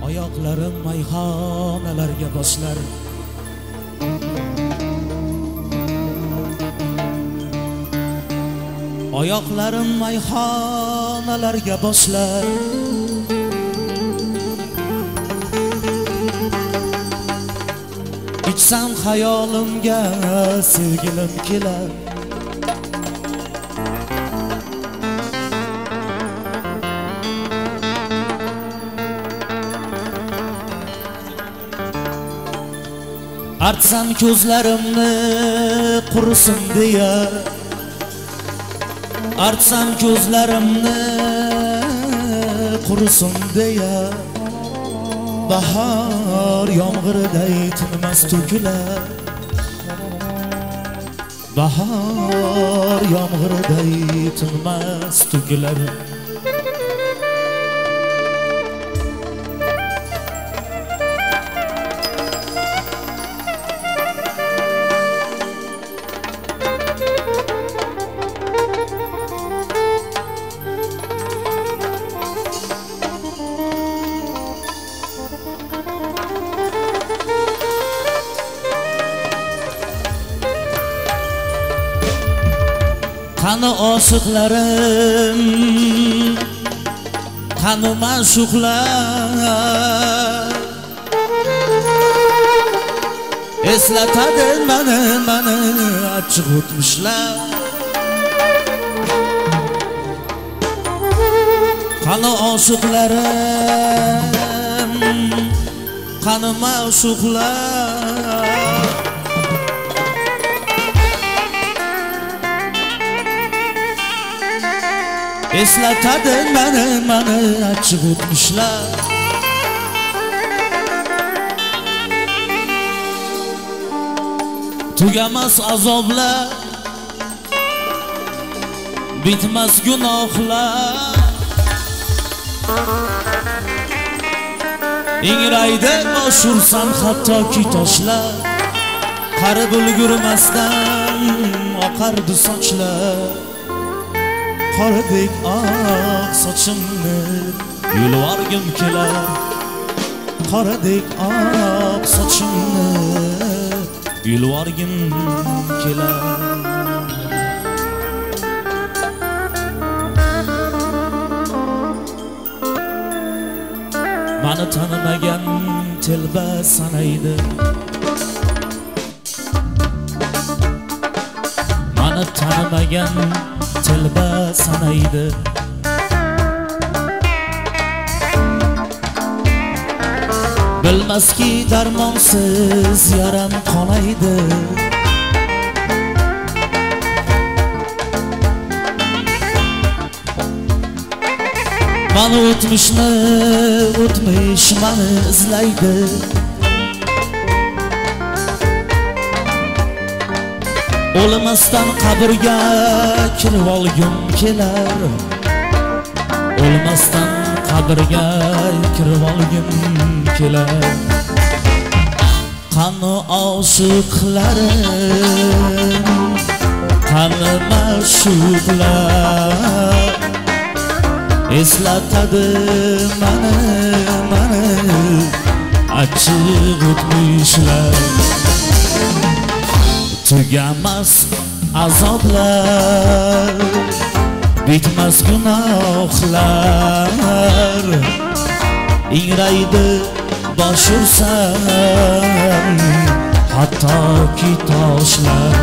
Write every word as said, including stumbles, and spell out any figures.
Oyoqlarim mayxonalarga boshlar. Oyoqlarim mayxonalarga boshlar. İçsam hayolimga sevgilim kelar. Artsam ko'zlarimni qurisin deya, artsam ko'zlarimni qurisin deya, bahor yomg'iriday tinmas to'kilar. Bahor yomg'iriday tinmas to'kilar. Qani oshiqlarim, qani ma'shuqlar, eslatadi meni, meni achchiq o'tmishlar. Qani oshiqlarim, qani ma'shuqlar, eslatadi meni, meni achchiq o'tmishlar. Tugamas azoblar, bitmas gunohlar, ingraydi bosh ursam hattoki toshlar. Qari bulgurmasdan oqardi sochlar. Qordek oq sochimni yulvorgim kelar. Qordek oq sochimni yulvorgim kelar. Mani tanimagan telba sanaydi, mani tanimagan telba sanaydi. Bilmaski darmonsiz yaram qonaydi. Mani o'tmishni, o'tmish mani izlaydi. O'lmasdan qabrga kirib olgim kelar. O'lmasdan qabrga kirib olgim kelar. Qani oshiqlarim, qani ma'shuqlar, eslatadi meni, meni achchiq o'tmishlar. Tugamas azoblar, bitmas gunohlar, ingraydi bosh ursam hattoki toshlar.